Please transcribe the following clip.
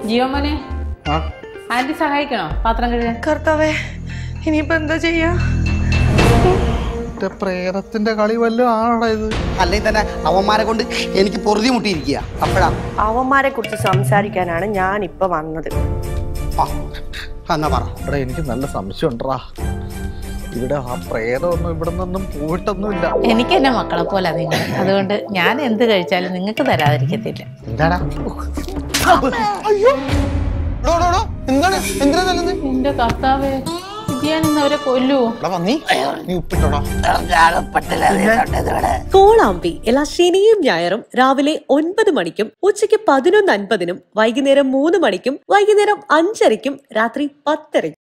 ജിയോ മോനെ, ആന്റി സഹായിക്കണോ പാത്രം കഴുകാൻ? കർത്താവേ, ഇനിയിപ്പോ എന്താ ചെയ്യാ? പ്രേതത്തിന്റെ കളി വല്ലതും ആണോടാ ഇത്? അല്ലെങ്കിൽ തന്നെ അവന്മാരെ കൊണ്ട് എനിക്ക് പൊറുതി മുട്ടിയിരിക്കുക. അപ്പഴാ അവന്മാരെ കുറിച്ച് സംസാരിക്കാനാണ് ഞാൻ ഇപ്പൊ വന്നത്. എന്നാ പറ. ഇവിടെ എനിക്ക് നല്ല സംശയം ഉണ്ടറാ. ഇവിടെ ആ പ്രേതമൊന്നും ഇവിടെ നിന്നൊന്നും പോയിട്ടൊന്നുമില്ല. എനിക്ക് എന്നെ മക്കളെ പോലെ നിങ്ങൾ, അതുകൊണ്ട് ഞാൻ എന്ത് കഴിച്ചാലും നിങ്ങൾക്ക് തരാതിരിക്കത്തില്ല. എന്താടാ? എന്റെ കർത്താവേ, ഞാൻ ഇന്നവരെ കൊല്ലുവോ? കോളാമ്പി എല്ലാ ശനിയും ഞായറും രാവിലെ 9 മണിക്കും ഉച്ചയ്ക്ക് 11:50 വൈകുന്നേരം 3 മണിക്കും വൈകുന്നേരം 5:30 രാത്രി 10:00.